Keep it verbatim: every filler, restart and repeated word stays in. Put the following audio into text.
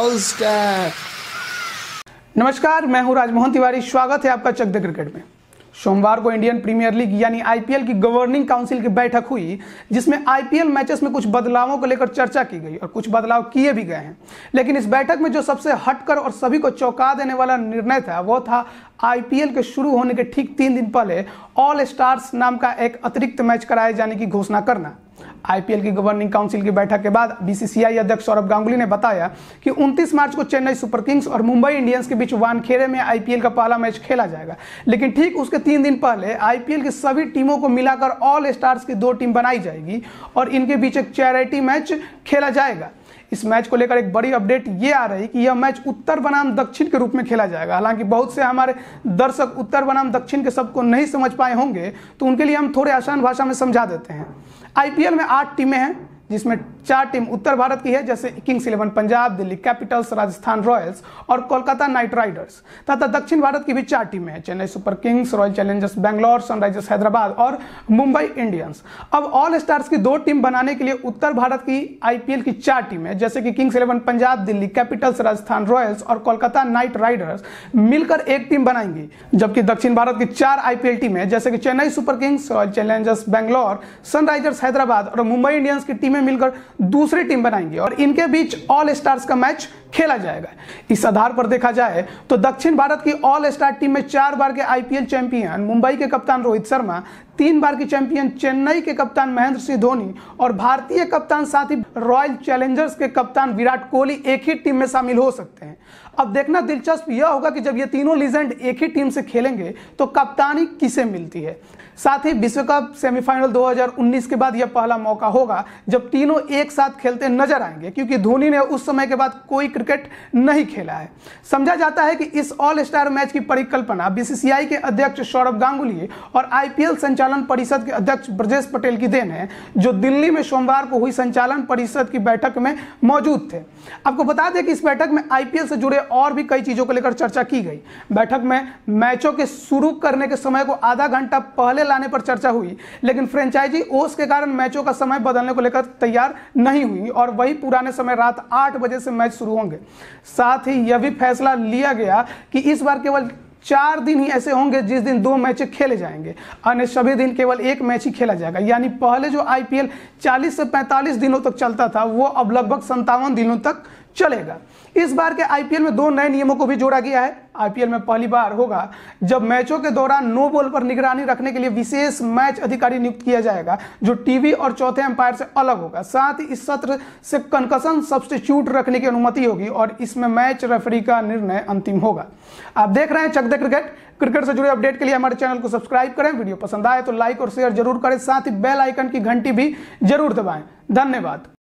All star. नमस्कार, मैं हूं राजमोहन तिवारी। स्वागत है आपका चक दे क्रिकेट में। सोमवार को इंडियन प्रीमियर लीग यानी आईपीएल की गवर्निंग काउंसिल की बैठक हुई, जिसमें आईपीएल मैचेस में कुछ बदलावों को लेकर चर्चा की गई और कुछ बदलाव किए भी गए हैं। लेकिन इस बैठक में जो सबसे हटकर और सभी को चौंका देने वाला निर्णय था वो था आईपीएल के शुरू होने के ठीक तीन दिन पहले ऑल स्टार्स नाम का एक अतिरिक्त मैच कराए जाने की घोषणा करना। आईपीएल की गवर्निंग काउंसिल की बैठक के बाद बीसीसीआई अध्यक्ष सौरभ गांगुली ने बताया कि उनतीस मार्च को चेन्नई सुपर किंग्स और मुंबई इंडियंस के बीच वानखेड़े में आईपीएल का पहला मैच खेला जाएगा। लेकिन ठीक उसके तीन दिन पहले आईपीएल की सभी टीमों को मिलाकर ऑल स्टार्स की दो टीम बनाई जाएगी और इनके बीच एक चैरिटी मैच खेला जाएगा। इस मैच को लेकर एक बड़ी अपडेट ये आ रही कि यह मैच उत्तर बनाम दक्षिण के रूप में खेला जाएगा। हालांकि बहुत से हमारे दर्शक उत्तर बनाम दक्षिण के शब्द को नहीं समझ पाए होंगे, तो उनके लिए हम थोड़े आसान भाषा में समझा देते हैं। आईपीएल में आठ टीमें हैं, जिसमें चार टीम उत्तर भारत की है, जैसे Kings Eleven Punjab, Delhi Capitals, Rajasthan Royals और कोलकाता नाइट राइडर्स। तथा दक्षिण भारत की भी चार टीमें हैं, Chennai Super Kings, Royal Challengers Bangalore, Sunrisers Hyderabad और मुंबई इंडियंस। अब ऑल स्टार्स की दो टीम बनाने के लिए उत्तर भारत की आईपीएल की चार टीमें, जैसे कि Kings Eleven Punjab, Delhi Capitals, Rajasthan Royals और कोलकाता नाइट राइडर्स मिलकर एक टीम बनाएंगी। जबकि दक्षिण भारत की चार आईपीएल टीमें, जैसे कि Chennai Super Kings, Royal Challengers Bangalore, Sunrisers Hyderabad और मुंबई इंडियंस की टीमें मिलकर दूसरी टीम बनाएंगे और इनके बीच ऑल स्टार्स का मैच खेला जाएगा। इस आधार पर देखा जाए तो दक्षिण भारत की ऑल स्टार टीम में चार बार के आईपीएल चैंपियन मुंबई के कप्तान रोहित शर्मा, तीन बार की चैंपियन चेन्नई के कप्तान महेंद्र सिंह धोनी और भारतीय कप्तान साथ ही रॉयल चैलेंजर्स के कप्तान विराट कोहली एक ही टीम में शामिल हो सकते हैं। अब देखना दिलचस्प यह होगा कि जब ये तीनों लीजेंड एक ही टीम से खेलेंगे तो कप्तानी किसे मिलती है। साथ ही विश्व कप सेमीफाइनल दो हज़ार उन्नीस के बाद यह पहला मौका होगा जब तीनों एक साथ खेलते नजर आएंगे, क्योंकि धोनी ने उस समय के बाद कोई क्रिकेट नहीं खेला है। समझा जाता है कि इस ऑल स्टार मैच की परिकल्पना बीसीसीआई के अध्यक्ष सौरभ गांगुली और आईपीएल संचालन परिषद के अध्यक्ष ब्रजेश पटेल की देन है, जो दिल्ली में सोमवार को हुई संचालन परिषद की बैठक में मौजूद थे। आपको बता दें कि इस बैठक में आईपीएल से जुड़े और भी कई चीजों को लेकर चर्चा की गई। बैठक में मैचों के शुरू करने के समय को आधा घंटा पहले लाने पर चर्चा हुई, लेकिन फ्रेंचाइजी ओस के कारण मैचों का समय बदलने को लेकर तैयार नहीं हुई और वही पुराने समय रात आठ बजे से मैच शुरू होंगे। साथ ही यह भी फैसला लिया गया कि इस बार केवल चार दिन ही ऐसे होंगे जिस दिन दो मैच खेले जाएंगे, अन्य सभी दिन केवल एक मैच ही खेला जाएगा। यानी पहले जो आईपीएल चालीस से पैंतालीस दिनों तक चलता था, वो अब लगभग संतावन दिनों तक चलेगा। इस बार के आईपीएल में दो नए नियमों को भी जोड़ा गया है। आईपीएल में पहली बार होगा जब मैचों के दौरान नो बॉल पर निगरानी रखने के लिए विशेष मैच अधिकारी नियुक्त किया जाएगा, जो टीवी और चौथे अंपायर से अलग होगा। साथ ही इस सत्र से कंकशन सब्स्टिट्यूट रखने की अनुमति होगी और इसमें मैच रेफरी का निर्णय अंतिम होगा। आप देख रहे हैं चक दे क्रिकेट। क्रिकेट से जुड़े अपडेट के लिए हमारे चैनल को सब्सक्राइब करें। वीडियो पसंद आए तो लाइक और शेयर जरूर करें, साथ ही बेल आइकन की घंटी भी जरूर दबाएं। धन्यवाद।